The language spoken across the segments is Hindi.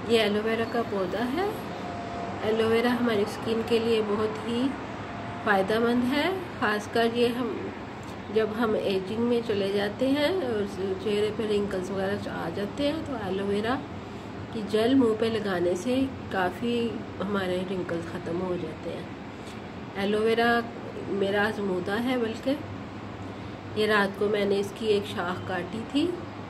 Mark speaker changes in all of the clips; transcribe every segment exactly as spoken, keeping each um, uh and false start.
Speaker 1: ये एलोवेरा का पौधा है। एलोवेरा हमारी स्किन के लिए बहुत ही फ़ायदा मंद है। ख़ासकर ये हम जब हम एजिंग में चले जाते हैं और चेहरे पे रिंकल्स वगैरह आ जाते हैं तो एलोवेरा की जेल मुंह पे लगाने से काफ़ी हमारे रिंकल्स ख़त्म हो जाते हैं। एलोवेरा मेरा आजमूदा है, बल्कि ये रात को मैंने इसकी एक शाख काटी थी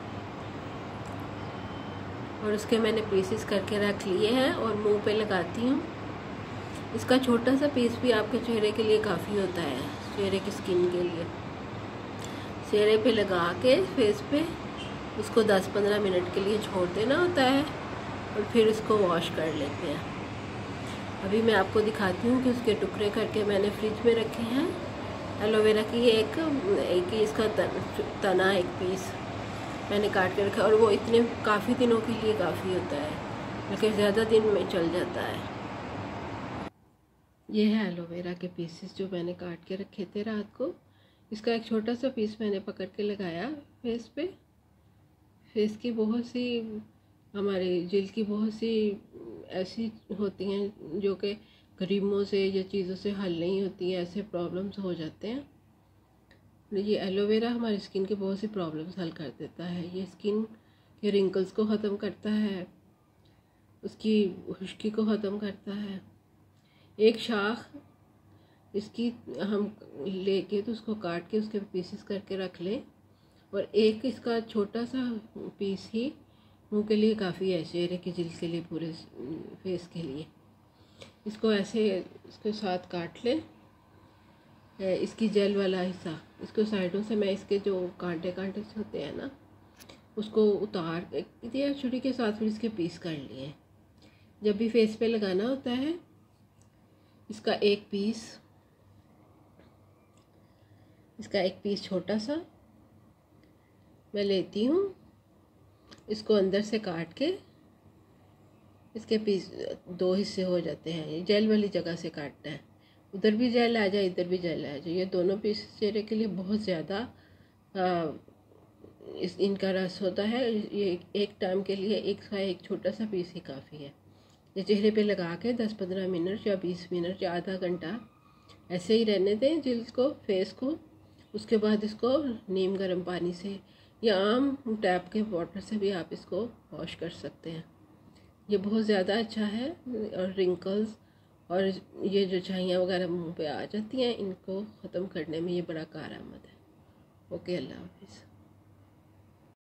Speaker 1: और उसके मैंने पीसेस करके रख लिए हैं और मुंह पे लगाती हूँ। इसका छोटा सा पीस भी आपके चेहरे के लिए काफ़ी होता है, चेहरे की स्किन के लिए। चेहरे पे लगा के फेस पे उसको दस पंद्रह मिनट के लिए छोड़ देना होता है और फिर उसको वॉश कर लेते हैं। अभी मैं आपको दिखाती हूँ कि उसके टुकड़े करके मैंने फ्रिज में रखे हैं। एलोवेरा की एक एक इसका तना एक पीस मैंने काट के रखा और वो इतने काफ़ी दिनों के लिए काफ़ी होता है, बल्कि ज़्यादा दिन में चल जाता है। ये है एलोवेरा के पीसेस जो मैंने काट के रखे थे रात को। इसका एक छोटा सा पीस मैंने पकड़ के लगाया फेस पे। फेस की बहुत सी हमारे जिल्द की बहुत सी ऐसी होती हैं जो कि क्रीमों से या चीज़ों से हल नहीं होती हैं, ऐसे प्रॉब्लम्स हो जाते हैं। ये एलोवेरा हमारी स्किन के बहुत सी प्रॉब्लम्स हल कर देता है। ये स्किन के रिंकल्स को ख़त्म करता है, उसकी खुश्की को ख़त्म करता है। एक शाख इसकी हम लेके तो उसको काट के उसके पीसेस करके रख लें और एक इसका छोटा सा पीस ही मुंह के लिए काफ़ी है, चेहरे की जिल्द के लिए, पूरे फेस के लिए। इसको ऐसे इसके साथ काट लें। इसकी जेल वाला हिस्सा इसको साइडों से मैं इसके जो कांटे कांटे से होते हैं ना उसको उतार दिया छुरी के साथ, फिर इसके पीस कर लिए। जब भी फेस पे लगाना होता है इसका एक पीस इसका एक पीस छोटा सा मैं लेती हूँ। इसको अंदर से काट के इसके पीस दो हिस्से हो जाते हैं। जेल वाली जगह से काटना है, उधर भी जेल आ जाए इधर भी जेल आ जाए। ये दोनों पीस चेहरे के लिए बहुत ज़्यादा इस इनका रस होता है। ये एक टाइम के लिए एक का एक छोटा सा पीस ही काफ़ी है। ये चेहरे पे लगा के दस पंद्रह मिनट या बीस मिनट या आधा घंटा ऐसे ही रहने दें जिल्द को, फेस को। उसके बाद इसको नीम गर्म पानी से या आम टैप के वाटर से भी आप इसको वॉश कर सकते हैं। ये बहुत ज़्यादा अच्छा है और रिंकल्स और ये जो झरियाँ वगैरह मुंह पे आ जाती हैं इनको ख़त्म करने में ये बड़ा कारआमद है। ओके, अल्लाह हाफिज़।